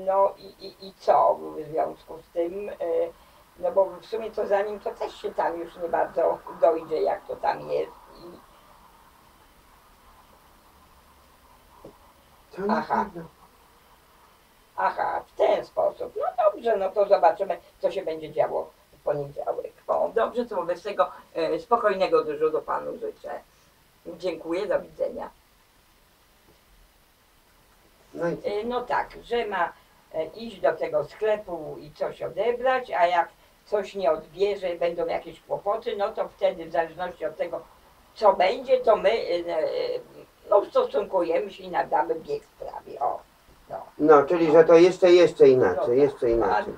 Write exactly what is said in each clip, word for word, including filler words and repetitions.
No i, i, i co w związku z tym? Y, no bo w sumie to za nim to też się tam już nie bardzo dojdzie, jak to tam jest. I... To na Aha. pewno. Aha, w ten sposób. No dobrze, no to zobaczymy, co się będzie działo w poniedziałek. O, dobrze, to wobec tego e, spokojnego dyżuru panu życzę. Dziękuję, do widzenia. No i E, no tak, że ma e, iść do tego sklepu i coś odebrać, a jak coś nie odbierze, będą jakieś kłopoty, no to wtedy w zależności od tego, co będzie, to my e, e, no, ustosunkujemy się i nadamy bieg sprawie. O, no. No, czyli że to jeszcze, jeszcze No inaczej, tak, jeszcze inaczej.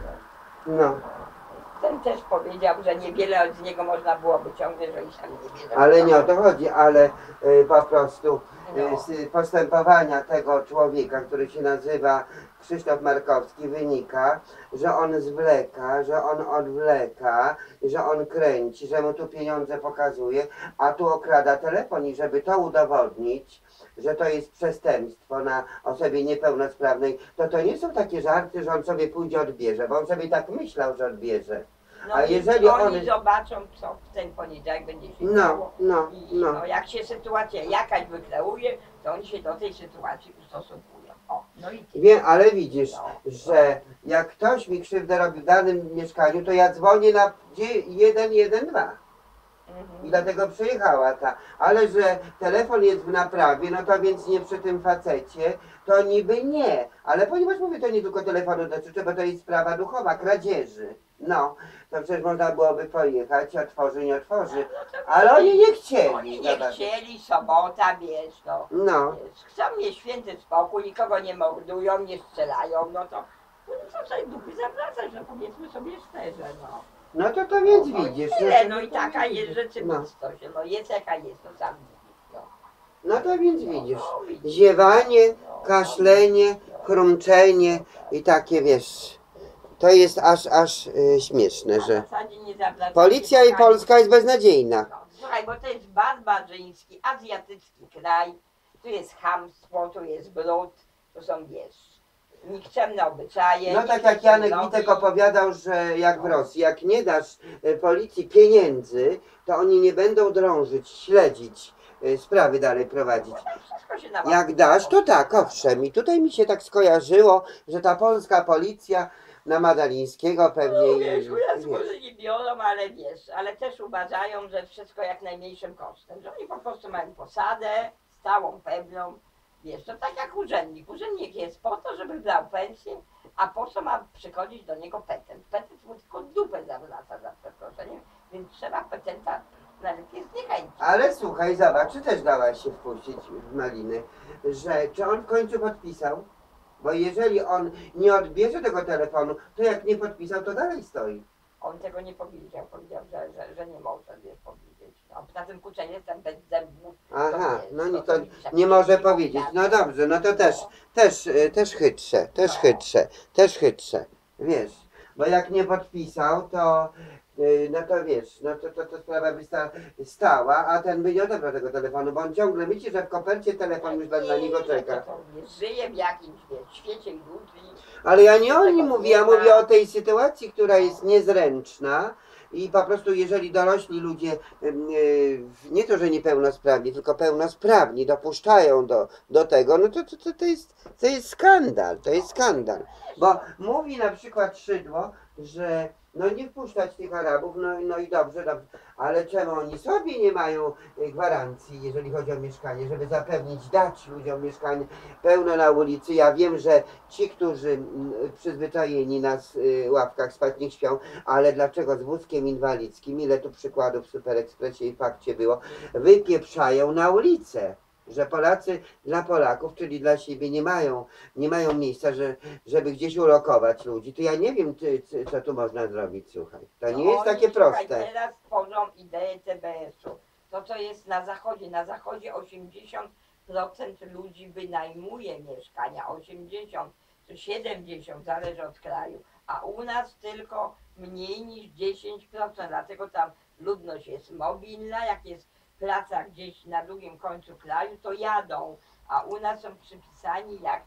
No, Ten też powiedział, że niewiele z niego można było wyciągnąć, że i sam niewiele. ale nie o to chodzi, ale y, po prostu y, No. z postępowania tego człowieka, który się nazywa Krzysztof Markowski, wynika, że on zwleka, że on odwleka, że on kręci, że mu tu pieniądze pokazuje, a tu okrada telefon i żeby to udowodnić, że to jest przestępstwo na osobie niepełnosprawnej, to to nie są takie żarty, że on sobie pójdzie odbierze, bo on sobie tak myślał, że odbierze. No A więc jeżeli oni one- zobaczą, co w ten poniedziałek będzie się No, działo. no, I no. no, jak się sytuacja jakaś wykreuje, to oni się do tej sytuacji ustosunkują. O, no i tyle. Wie, ale widzisz, No. że jak ktoś mi krzywdę robi w danym mieszkaniu, to ja dzwonię na jeden jeden dwa. Mhm. I dlatego przyjechała ta. Ale że telefon jest w naprawie, no to więc nie przy tym facecie, to niby nie. Ale ponieważ mówię, to nie tylko telefonu dotyczy, bo to jest sprawa duchowa, kradzieży. No, to przecież można byłoby pojechać, otworzy, nie otworzy. Ale oni nie chcieli. Oni nie zobacz. chcieli, sobota, wiesz, no. No, Wiesz, chcą mieć święty spokój, nikogo nie mordują, nie strzelają, no to no to sobie dupy zawracać, no powiedzmy sobie szczerze, no. no to to więc No i widzisz. tyle, to- no i to taka widzisz. jest rzeczywistość, no jest jaka jest, to sam widzisz, no. No to więc widzisz, No, widzisz. ziewanie, kaszlenie, chrumczenie i takie, wiesz, to jest aż, aż y, śmieszne, Na że zasadzie nie zawracajcie policja i kochani. Polska jest beznadziejna. No, słuchaj, bo to jest barbarzyński, azjatycki kraj, tu jest chamstwo, tu jest brud, tu są, wiesz, nikczemne obyczaje. No nikt tak jak nic nie Janek robi. Witek opowiadał, że jak w Rosji, jak nie dasz y, policji pieniędzy, to oni nie będą drążyć, śledzić, y, sprawy dalej prowadzić. No, to wszystko się na Jak dasz, to tak, owszem. I tutaj mi się tak skojarzyło, że ta polska policja na Madalińskiego pewnie... No, i- wiesz, u nas wiesz. może nie biorą, ale wiesz, ale też uważają, że wszystko jak najmniejszym kosztem, że oni po prostu mają posadę stałą, pewną, wiesz, to tak jak urzędnik. Urzędnik jest po to, żeby brał pensję, a po co ma przychodzić do niego petent? Petent mu tylko dupę zawraca za przeproszeniem, więc trzeba petenta najlepiej zniechęcić. Ale słuchaj, zobacz, czy też dałaś się wpuścić w maliny, że czy on w końcu podpisał? Bo jeżeli on nie odbierze tego telefonu, to jak nie podpisał, to dalej stoi. On tego nie powiedział, powiedział, że, że, że nie może, wiesz, powiedzieć. No, na tym kurczę jestem bez zębów. Aha, wiesz, no nie, to to widzisz, jak nie może mówią, powiedzieć. tak. No dobrze, no to też, też, y, też chytrze, też No. chytrze, też chytrze. Wiesz, bo jak nie podpisał, to y, no to wiesz, no to, to, to sprawa by sta, stała, a ten by nie odebrał tego telefonu, bo on ciągle myśli, że w kopercie telefon już na niego czeka. To, to, wiesz, żyje w jakimś, wiesz, świecie iluzji. Ale ja nie o nim Tego mówię, ja nie ma. mówię o tej sytuacji, która jest niezręczna i po prostu jeżeli dorośli ludzie, ym, yy, nie to, że niepełnosprawni, tylko pełnosprawni dopuszczają do, do tego, no to, to, to, to, jest, to jest skandal, to jest skandal. Bo mówi na przykład Szydło, że no nie wpuszczać tych Arabów, no, no i dobrze, dobrze, ale czemu oni sobie nie mają y, gwarancji, jeżeli chodzi o mieszkanie, żeby zapewnić, dać ludziom mieszkanie pełno na ulicy. Ja wiem, że ci, którzy mm, przyzwyczajeni na s- y, ławkach spać nie śpią, ale dlaczego z wózkiem inwalidzkim, ile tu przykładów w Super Expressie i Fakcie było, wypieprzają na ulicę. Że Polacy dla Polaków, czyli dla siebie nie mają, nie mają miejsca, że, żeby gdzieś ulokować ludzi. To ja nie wiem, ty, ty, co tu można zrobić, słuchaj. To nie No jest oni, takie słuchaj, proste. Teraz tworzą ideę T B S-u. To, co jest na zachodzie. Na zachodzie osiemdziesiąt procent ludzi wynajmuje mieszkania. osiemdziesiąt czy siedemdziesiąt, zależy od kraju. A u nas tylko mniej niż dziesięć procent. Dlatego tam ludność jest mobilna. Jak jest praca gdzieś na drugim końcu kraju, to jadą. A u nas są przypisani jak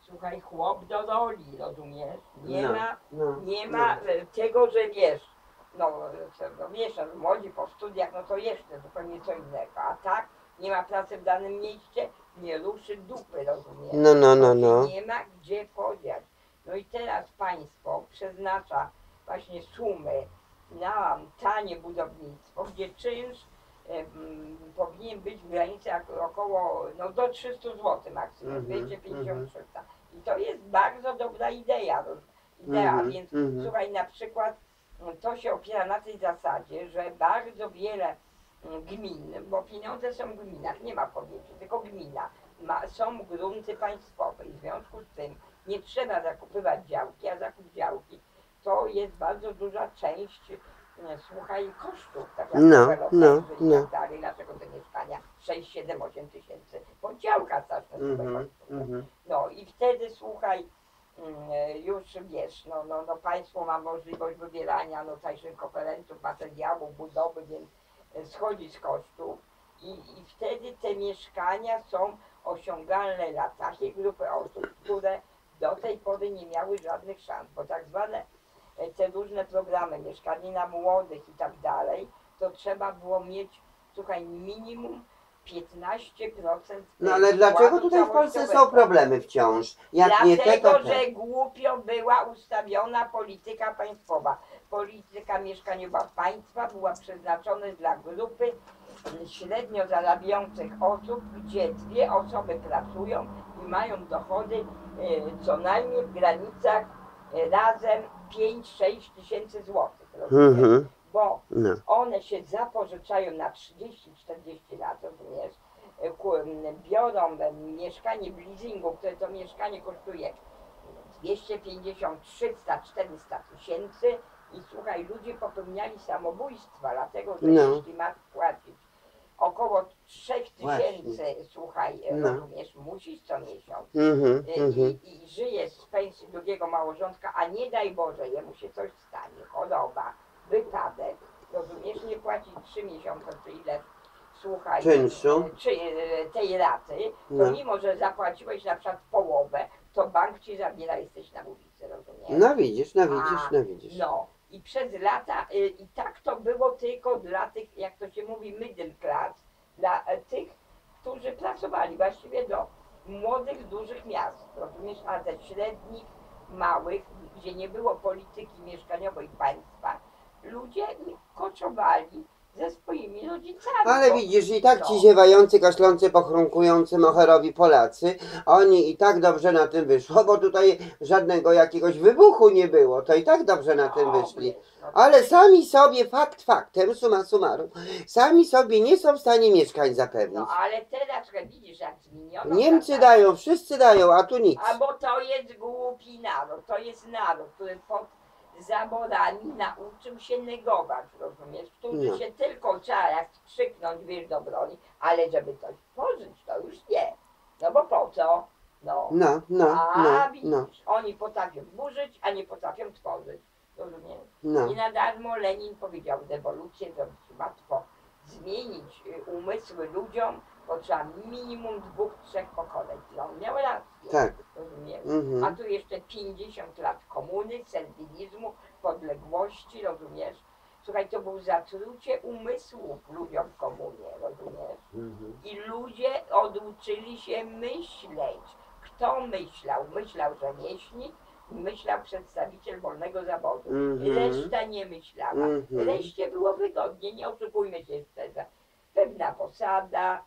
słuchaj, chłop do roli, rozumiesz? Nie No, ma, no, nie ma e, tego, że wiesz, no, co, no wiesz, no, młodzi po studiach, no to jeszcze zupełnie co innego, a tak nie ma pracy w danym mieście, nie ruszy dupy, rozumiesz? No, no, no, To się no. nie ma gdzie podziać. No i teraz państwo przeznacza właśnie sumy na tanie budownictwo, gdzie czynsz e, m, powinien być w granicach około, no do trzysta złotych maksimum, Mhm, dwieście pięćdziesiąt mhm. trzysta. I to jest bardzo dobra idea, roz- idea, Mhm, więc mhm. słuchaj, na przykład m, to się opiera na tej zasadzie, że bardzo wiele m, gmin, bo pieniądze są w gminach, nie ma powiecie, tylko gmina, ma, są grunty państwowe i w związku z tym nie trzeba zakupywać działki, a zakup działki to jest bardzo duża część, e, słuchaj, kosztów, tak jak No, deweloperzy no, i no. tak dalej, dlaczego te mieszkania sześć, siedem, osiem tysięcy, bo działka straszne sobie Mhm, kosztuje. mhm. No i wtedy, słuchaj, mm, e, już wiesz, no, no, no państwo ma możliwość wybierania no, tańszych koferentów, materiałów, budowy, więc e, schodzi z kosztów i, i wtedy te mieszkania są osiągalne dla takiej grupy osób, które do tej pory nie miały żadnych szans, bo tak zwane e, te różne programy, mieszkanie na młodych i tak dalej, to trzeba było mieć, słuchaj, minimum piętnaście procent No ale dlaczego wkładu tutaj w Polsce są całościowego. problemy wciąż? Jak nie te, Dlatego, to te. że głupio była ustawiona polityka państwowa. Polityka mieszkaniowa państwa była przeznaczona dla grupy średnio zarabiających osób, gdzie dwie osoby pracują i mają dochody e, co najmniej w granicach e, razem pięć sześć tysięcy złotych. rozumiesz? Mhm. Bo No. one się zapożyczają na trzydzieści czterdzieści lat, rozumiesz? E, ku- m, Biorą e, mieszkanie w leasingu, które to mieszkanie kosztuje dwieście pięćdziesiąt, trzysta, czterysta tysięcy i słuchaj, ludzie popełniali samobójstwa, dlatego że No. jeśli ma płacić około trzy tysięcy, Właśnie. słuchaj, No. rozumiesz, musisz co miesiąc Mhm, i, mhm. i, i żyje z pensji drugiego małżonka, a nie daj Boże, jemu się coś stanie, choroba, wypadek, rozumiesz, nie płaci trzy miesiące czy ile, słuchaj, Czynszu. e, czy e, tej raty, to No. mimo, że zapłaciłeś na przykład połowę, to bank ci zabiera, jesteś na ulicy, rozumiesz? No widzisz, no widzisz, A, no widzisz. No i przez lata, y, i tak to było tylko dla tych, jak to się mówi, middle class, dla e, tych, którzy pracowali właściwie do młodych, z dużych miast, rozumiesz, a ze średnich, małych, gdzie nie było polityki mieszkaniowej państwa, ludzie koczowali ze swoimi rodzicami. Ale bo- widzisz, i tak ci no. ziewający, kaszlący, pochrunkujący, moherowi Polacy, oni i tak dobrze na tym wyszło, bo tutaj żadnego jakiegoś wybuchu nie było, to i tak dobrze na tym No, wyszli. wiesz, no, Ale sami sobie, fakt faktem, summa summarum, sami sobie nie są w stanie mieszkań zapewnić. no ale teraz widzisz, jak zmieniono Niemcy zasady. dają, wszyscy dają, a tu nic. A bo to jest głupi naród, to jest naród, który pod zaborami nauczył się negować, rozumiesz? Którzy No. się tylko trzeba jak krzyknąć, wiesz, do broni, ale żeby coś tworzyć, to już nie. No bo po co? No. No, no, A no, widzisz, no, oni potrafią burzyć, a nie potrafią tworzyć, rozumiesz? no. I na darmo Lenin powiedział, rewolucję zrobić łatwo, zmienić y, umysły ludziom, potrzeba minimum dwóch, trzech pokoleń. No, on miał rację, Tak. rozumiesz? Mhm. A tu jeszcze pięćdziesiąt lat komuny, serwilizmu, podległości, rozumiesz? Słuchaj, to było zatrucie umysłów ludziom w komunie, rozumiesz? Mhm. I ludzie oduczyli się myśleć. Kto myślał? Myślał rzemieślnik, myślał przedstawiciel wolnego zawodu. Mhm. Reszta nie myślała. Mhm. Reszcie było wygodnie, nie oszukujmy się szczerze. Pewna posada,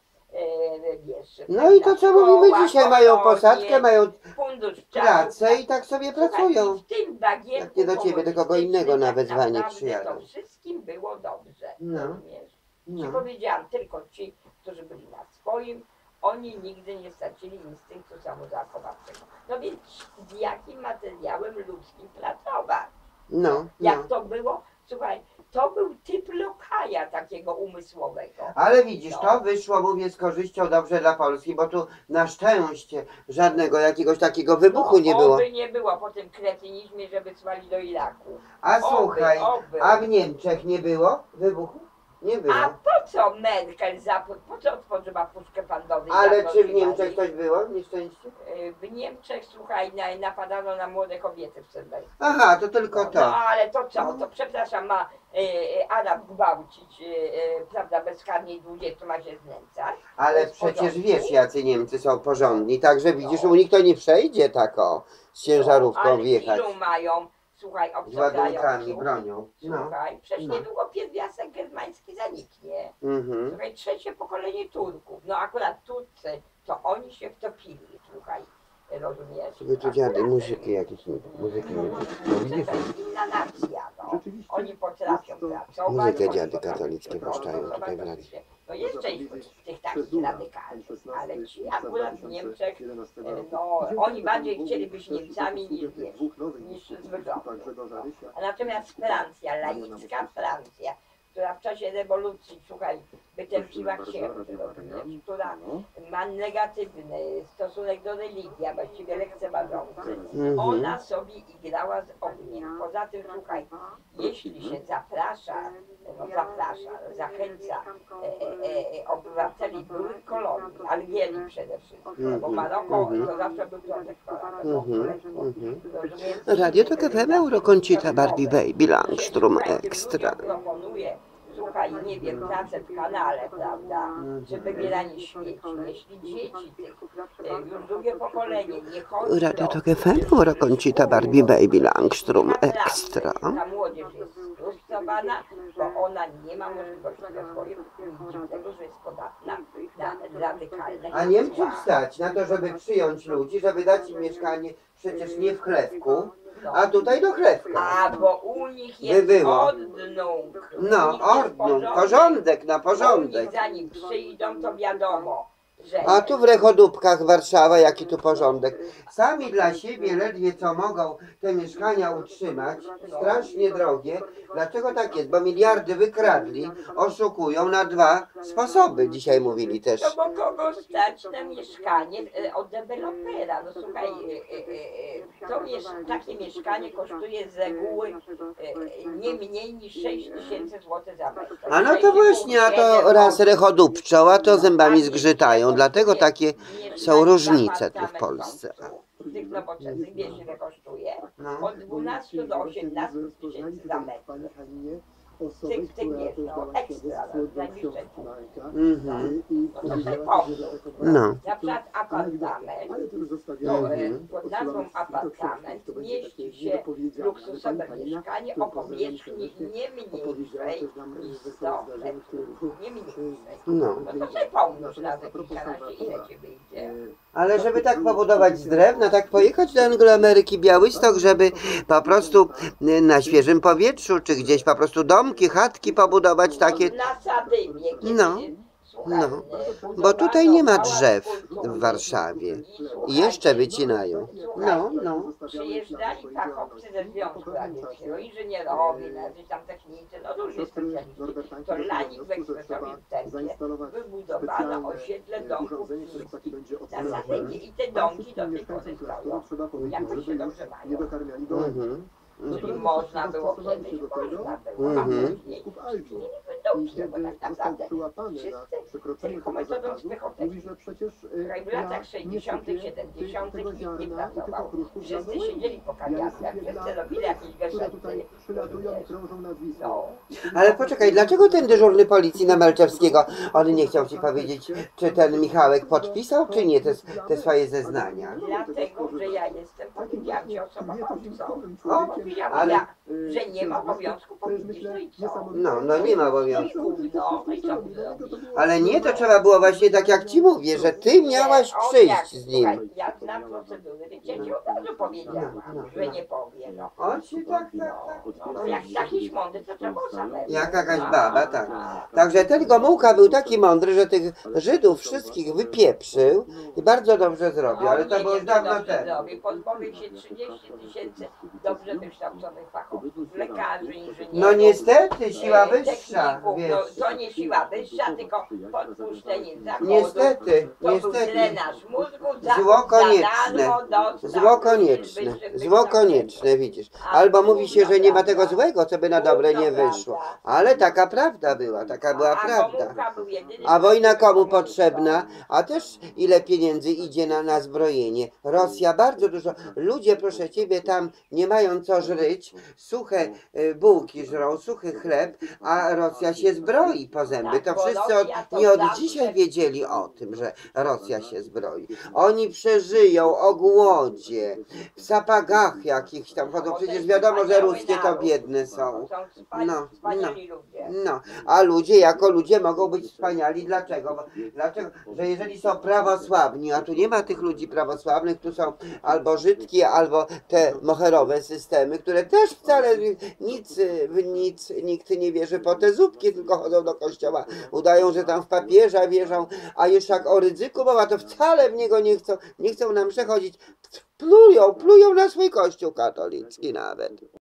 e, wiesz, No i to pewna co mówimy szkoła, dzisiaj, mają kolonie, posadkę, mają fundusz pracę czarów. i tak sobie Słuchaj, pracują. i w tym bagierku Jak nie do ciebie, to kogo innego na komunistycznym wezwanie tak naprawdę przyjadą. to wszystkim było dobrze, No. rozumiesz? Ci No. powiedziałam, tylko ci, którzy byli na swoim, oni nigdy nie stracili instynktu samozachowawczego. No więc z jakim materiałem ludzkim pracować? No, Jak no. to było? Słuchaj, to był typ lokaja takiego umysłowego. Ale widzisz, No. to wyszło, mówię, z korzyścią dobrze dla Polski, bo tu na szczęście żadnego jakiegoś takiego wybuchu no, nie było. Oby nie było po tym kretynizmie, że wysłali do Iraku. A Oby, słuchaj, oby. a w Niemczech nie było wybuchu? Nie było. A po co Merkel, za, po co otworzyła puszkę Pandory? Ale Za czy w to, Niemczech coś było? Nieszczęście? W Niemczech, słuchaj, na- napadano na młode kobiety w Sylwestrze. Aha, to tylko No to. ale to co? To przepraszam, ma e, e, Arab gwałcić, e, e, prawda, bezkarnie dwudziestu ma się znęcać. Ale jest w przecież porządku. wiesz, jacy Niemcy są porządni, także widzisz, No. u nich to nie przejdzie tak o, z ciężarówką ale wjechać. ilu mają, słuchaj, Z ładunkami, obcokrajowców. bronią. No. Słuchaj, przecież No. niedługo pierwiastek germański zaniknie. Mhm. Słuchaj, trzecie pokolenie Turków. No akurat Turcy, to oni się wtopili, słuchaj, rozumiesz? Sobie tu dziady, Akurat, muzyki jakieś, muzyki nie no, widzisz? To jest inna nacja, no. Rzeczywiście Oni potrafią jest to- pracować. Muzykę oni dziady potrafią katolickie się puszczają promować, tutaj w radiu. No jest część tych takich radykalnych, ale ci akurat w Niemczech, e, no oni bardziej chcieli być Niemcami niż, wiesz, niż z wyglądu. A natomiast Francja, laicka Francja, która w czasie rewolucji, słuchaj, wytępiła księży, rozumiesz, która ma negatywny stosunek do religii, a właściwie lekceważący, Mhm. ona sobie igrała z ogniem. Poza tym, słuchaj, jeśli się zaprasza, no zaprasza, zachęca e, e, e, obywateli byłych kolonii, Algierii przede wszystkim, bo Maroko Mhm. to zawsze był protektorat. Mhm. Mhm. Rozumiesz? Radio to K F M, Eurokącita, Barbie Baby, Langstrom Extra. Proponuje, słuchaj, nie wiem, pracę w kanale, prawda, czy wybieranie śmieci. Jeśli dzieci tych, e, już drugie pokolenie nie chodzi Radio do- to K F M, Eurokącita, Barbie Baby, Langstrom Extra. Ta młodzież jest sfrustrowana, bo ona nie ma możliwości rozwoju, dlatego że jest podatna na radykalne. A Niemców stać na to, żeby przyjąć ludzi, żeby dać im mieszkanie przecież nie w chlewku, a tutaj do chlewka. A bo u nich By jest było. ordnung. U nich No, jest ordnung, porządek na Oni porządek. zanim przyjdą, to wiadomo, że... A tu w Rechodóbkach Warszawa, jaki tu porządek. Sami dla siebie ledwie co mogą te mieszkania utrzymać, strasznie drogie. Dlaczego tak jest? Bo miliardy wykradli, oszukują na dwa sposoby, dzisiaj mówili też. No bo kogo stać na mieszkanie e, od dewelopera? No słuchaj, e, e, e, to miesz takie mieszkanie kosztuje z reguły e, nie mniej niż sześć tysięcy złotych za metr. A no to właśnie, a to raz rechodóbczą, a to zębami zgrzytają, dlatego takie są różnice tu w Polsce. Tych nowoczesnych, wiesz ile kosztuje? No. Od dwunastu do osiemnastu tysięcy za metr. Tych, tych wiesz, no, ekstra, no, najbliższe. Mhm. No to sobie pomyśl. No. Na przykład apartament, to e, pod nazwą apartament mieści się luksusowe mieszkanie o powierzchni nie mniejszej niż sto metrów. Nie mniejszej. No. No to sobie pomnóż razy kilkanaście, ile ci wyjdzie. Ale żeby tak pobudować z drewna, tak pojechać do Angloameryki, Białystok, żeby po prostu y, na świeżym powietrzu, czy gdzieś po prostu domki, chatki pobudować takie. Na Sadybie, kiedy, No. słuchaj, No. budowano Bo tutaj nie ma pałac drzew kultury w Warszawie. i, I słuchajcie, jeszcze wycinają. No, no. Przyjeżdżali fachowcy ze Związku Radzieckiego, inżynierowie, jacyś tam technicy, no różni specjaliści. To dla nich w ekspresowym tempie wybudowano osiedle domków chińskich na Sadybie i te domki do tej pory stoją. Jakoś się dobrze mają. Mhm. Czyli można było kiedyś, można było, a Mhm. później nie wydobnie, bo tak naprawdę wszyscy tylko metodą psychoterapii. W latach sześćdziesiątych, siedemdziesiątych nikt nie pracował. Wszyscy siedzieli po kawiarniach, wszyscy robili jakieś geszenty. No. Ale poczekaj, dlaczego ten dyżurny policji na Malczewskiego, on nie chciał ci powiedzieć, czy ten Michałek podpisał, czy nie, te, te swoje zeznania? Dlatego, że ja jestem, powiedziałam ci, osobowcą. O, Powiedziałam ale- ja, że nie ma obowiązku powiedzieć, no i co? No, no nie ma No i obowiązku. gówno, no i co by zrobić? Ale nie, to trzeba było właśnie tak jak ci mówię, że ty miałaś Nie, on przyjść jak- z nim. Słuchaj, ja znam procedury, więc ja ci od razu powiedziałam, No, no, że no. nie powie, no. On ci tak, tak, No, tak. no, no jak jakiś mądry, to trzeba było samemu. Jak jakaś baba, tak. Także ten Gomułka był taki mądry, że tych Żydów wszystkich wypieprzył i bardzo dobrze zrobił, ale to było już dawno temu. Pozbawił się trzydzieści tysięcy dobrze wykształconych fachowców, lekarzy, inżynierów. No niestety, siła e, wyższa, techników. wiesz. No, to nie siła wyższa, tylko podpuszczenie zachodu. Niestety, To był niestety. drenaż mózgu za, Zło za konieczne. darmo podstaw Zło ludzi konieczne, wyższych zło wykształceń. konieczne, widzisz. A Albo mówi się, gówno że nie ma prawda. tego złego, co by na dobre nie Gówno wyszło. prawda. Ale taka prawda była, taka była A prawda. Gomułka był jedynym A wojna prawdziwym komu komunistą. potrzebna? A też ile pieniędzy idzie na, na zbrojenie? Rosja bardzo dużo. Ludzie, proszę ciebie, tam nie mają co żryć, suche y, bułki żrą, suchy chleb, a Rosja się zbroi po zęby. Tak, To bo wszyscy od, Rosja to nie od zawsze- dzisiaj wiedzieli o tym, że Rosja się zbroi. Oni przeżyją o głodzie, w sapagach jakichś tam chodzą. Bo to Przecież jest wiadomo, że wspaniały ruskie to naród. biedne są. Są wspani- No, wspaniali ludzie. No, a ludzie jako ludzie mogą być wspaniali. Dlaczego? Bo, dlaczego? Że jeżeli są prawosławni, a tu nie ma tych ludzi prawosławnych, tu są albo żydkie, albo te moherowe systemy, które też wcale nic, w nic nikt nie wierzy po te zupki, tylko chodzą do kościoła, udają, że tam w papieża wierzą, a już jak o Rydzyku mowa, to wcale w niego nie chcą, nie chcą nam przechodzić. Plują, plują na swój kościół katolicki nawet.